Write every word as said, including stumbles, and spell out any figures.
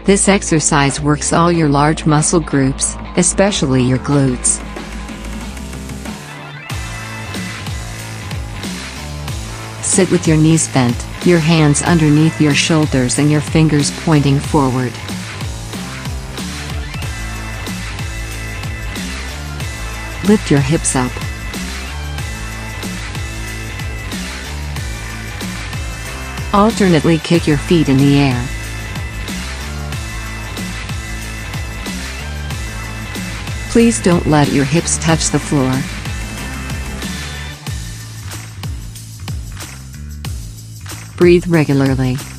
This exercise works all your large muscle groups, especially your glutes. Sit with your knees bent, your hands underneath your shoulders and your fingers pointing forward. Lift your hips up. Alternately kick your feet in the air. Please don't let your hips touch the floor. Breathe regularly.